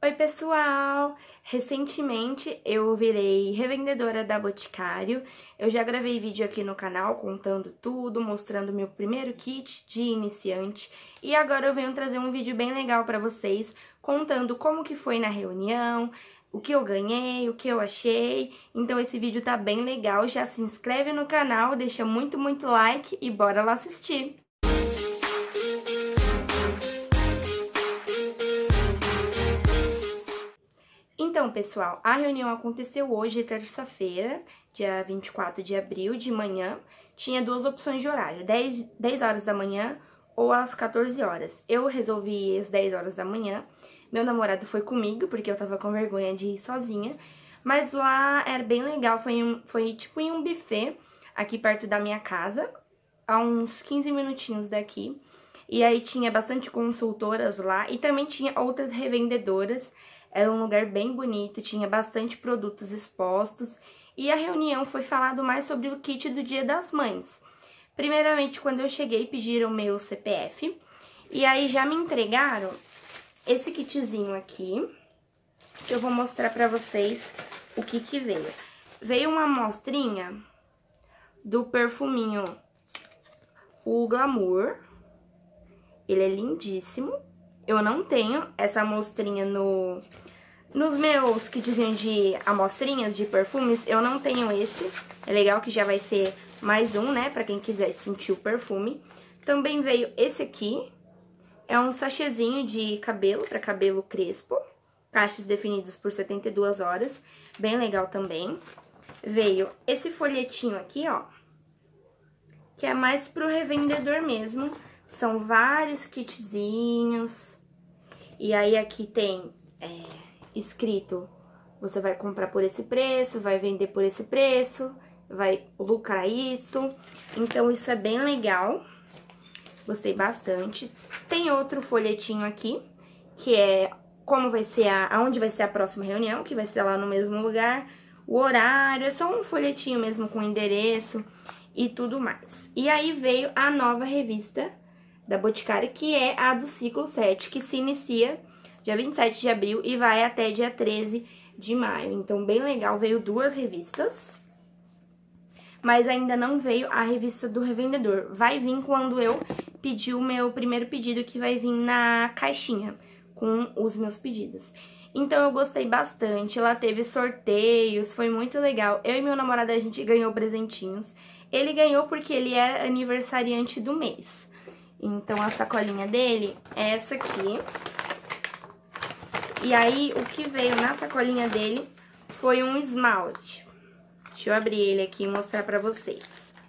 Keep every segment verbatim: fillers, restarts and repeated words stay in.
Oi pessoal! Recentemente eu virei revendedora da Boticário. Eu já gravei vídeo aqui no canal contando tudo, mostrando meu primeiro kit de iniciante. E agora eu venho trazer um vídeo bem legal pra vocês, contando como que foi na reunião, o que eu ganhei, o que eu achei. Então esse vídeo tá bem legal, já se inscreve no canal, deixa muito, muito like e bora lá assistir! Então, pessoal, a reunião aconteceu hoje, terça-feira, dia vinte e quatro de abril, de manhã. Tinha duas opções de horário, dez, dez horas da manhã ou às quatorze horas. Eu resolvi às dez horas da manhã. Meu namorado foi comigo, porque eu tava com vergonha de ir sozinha. Mas lá era bem legal, foi, um, foi tipo em um buffet, aqui perto da minha casa, a uns quinze minutinhos daqui. E aí tinha bastante consultoras lá e também tinha outras revendedoras. Era um lugar bem bonito, tinha bastante produtos expostos. E a reunião foi falado mais sobre o kit do Dia das Mães. Primeiramente, quando eu cheguei, pediram meu C P F. E aí já me entregaram esse kitzinho aqui, que eu vou mostrar pra vocês o que que veio. Veio uma amostrinha do perfuminho o Glamour. Ele é lindíssimo. Eu não tenho essa amostrinha no, nos meus kitzinhos de amostrinhas de perfumes, eu não tenho esse. É legal que já vai ser mais um, né, pra quem quiser sentir o perfume. Também veio esse aqui, é um sachêzinho de cabelo, pra cabelo crespo. Cachos definidos por setenta e duas horas, bem legal também. Veio esse folhetinho aqui, ó, que é mais pro revendedor mesmo. São vários kitzinhos. E aí aqui tem é, escrito, você vai comprar por esse preço, vai vender por esse preço, vai lucrar isso. Então isso é bem legal, gostei bastante. Tem outro folhetinho aqui, que é como vai ser a, aonde vai ser a próxima reunião, que vai ser lá no mesmo lugar, o horário, é só um folhetinho mesmo com endereço e tudo mais. E aí veio a nova revista da Boticário, que é a do ciclo sete, que se inicia dia vinte e sete de abril e vai até dia treze de maio. Então, bem legal, veio duas revistas, mas ainda não veio a revista do revendedor. Vai vir quando eu pedir o meu primeiro pedido, que vai vir na caixinha com os meus pedidos. Então, eu gostei bastante, ela teve sorteios, foi muito legal. Eu e meu namorado, a gente ganhou presentinhos. Ele ganhou porque ele é aniversariante do mês. Então, a sacolinha dele é essa aqui. E aí, o que veio na sacolinha dele foi um esmalte. Deixa eu abrir ele aqui e mostrar pra vocês.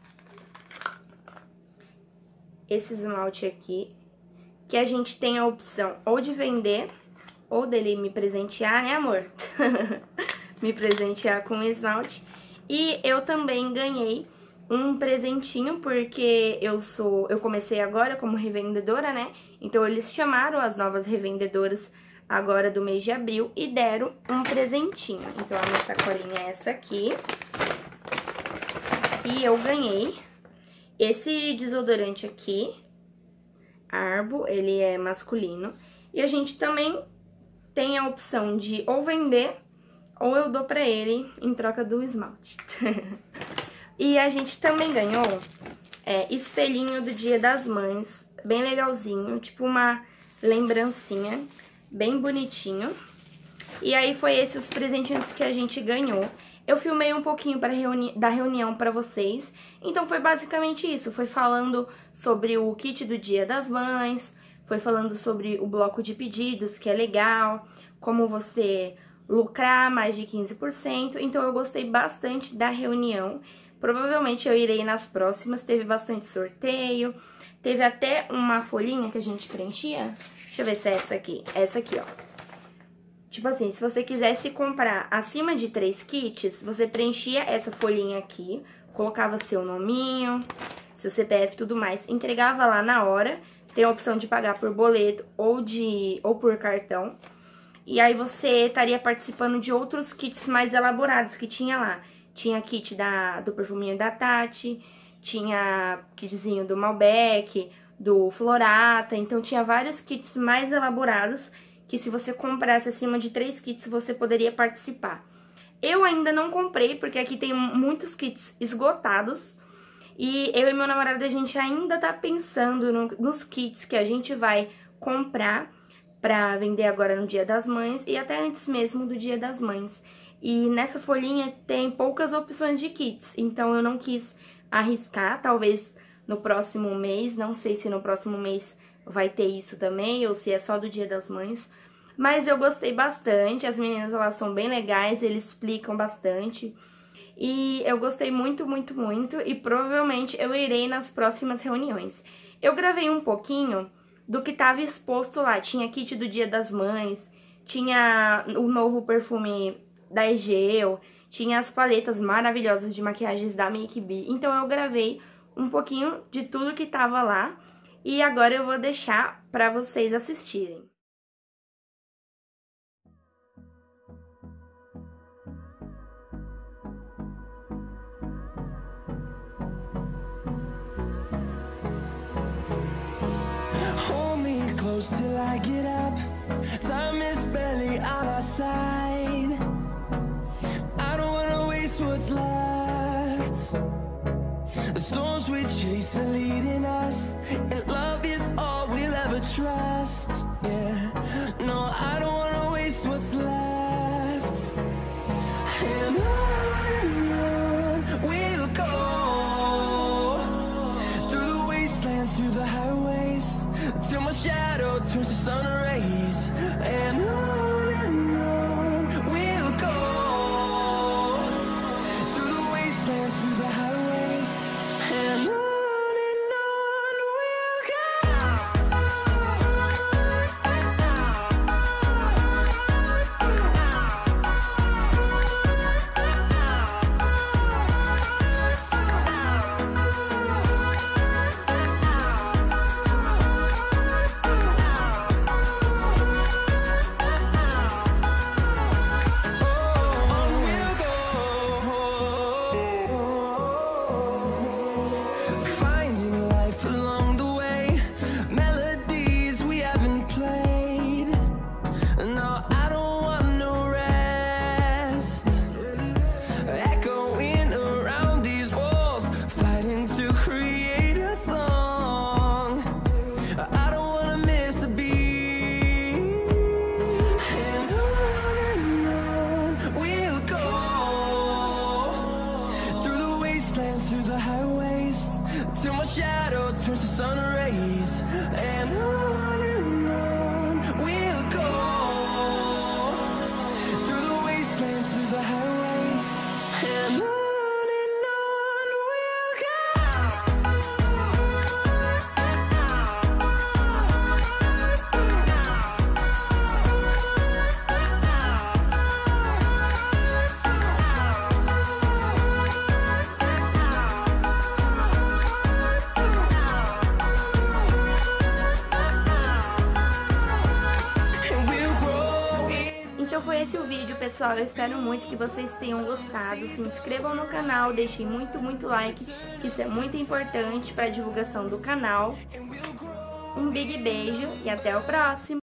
Esse esmalte aqui, que a gente tem a opção ou de vender, ou dele me presentear, né, amor? Me presentear com esmalte. E eu também ganhei um presentinho, porque eu sou, eu comecei agora como revendedora, né? Então eles chamaram as novas revendedoras agora do mês de abril e deram um presentinho. Então a minha sacolinha é essa aqui. E eu ganhei esse desodorante aqui, Arbo, ele é masculino. E a gente também tem a opção de ou vender ou eu dou pra ele em troca do esmalte. E a gente também ganhou é, espelhinho do Dia das Mães, bem legalzinho, tipo uma lembrancinha, bem bonitinho. E aí foi esses os presentinhos que a gente ganhou. Eu filmei um pouquinho pra reuni- da reunião pra vocês, então foi basicamente isso. Foi falando sobre o kit do Dia das Mães, foi falando sobre o bloco de pedidos, que é legal, como você lucrar mais de quinze por cento. Então eu gostei bastante da reunião. Provavelmente eu irei nas próximas, teve bastante sorteio, teve até uma folhinha que a gente preenchia. Deixa eu ver se é essa aqui, essa aqui, ó. Tipo assim, se você quisesse comprar acima de três kits, você preenchia essa folhinha aqui, colocava seu nominho, seu C P F e tudo mais, entregava lá na hora. Tem a opção de pagar por boleto ou, de, ou por cartão. E aí você estaria participando de outros kits mais elaborados que tinha lá. Tinha kit da, do perfuminho da Tati, tinha kitzinho do Malbec, do Florata. Então tinha vários kits mais elaborados que se você comprasse acima de três kits, você poderia participar. Eu ainda não comprei, porque aqui tem muitos kits esgotados. E eu e meu namorado, a gente ainda tá pensando no, nos kits que a gente vai comprar pra vender agora no Dia das Mães e até antes mesmo do Dia das Mães. E nessa folhinha tem poucas opções de kits, então eu não quis arriscar, talvez no próximo mês, não sei se no próximo mês vai ter isso também ou se é só do Dia das Mães. Mas eu gostei bastante, as meninas elas são bem legais, eles explicam bastante. E eu gostei muito, muito, muito e provavelmente eu irei nas próximas reuniões. Eu gravei um pouquinho do que estava exposto lá. Tinha kit do Dia das Mães, tinha o novo perfume da Egeu, tinha as paletas maravilhosas de maquiagens da Make Be. Então eu gravei um pouquinho de tudo que estava lá e agora eu vou deixar para vocês assistirem. Till I get up, time is barely on our side. I don't wanna waste what's left. The storms we chase are leading us, and love is all we'll ever trust. Yeah, no, I don't wanna waste what's left. And on we'll go, through the wastelands, through the highways, till my shadow turns to sun rays. And on and on we'll go, through the wastelands, through the highways. And on and on we'll till my shadow turns to sun rays. And on and on we'll go, through the wastelands, through the highways. And on and on we'll go. Então foi esse o vídeo, pessoal. Eu espero muito que vocês tenham gostado. Se inscrevam no canal, deixem muito, muito like, que isso é muito importante para a divulgação do canal. Um big beijo e até o próximo!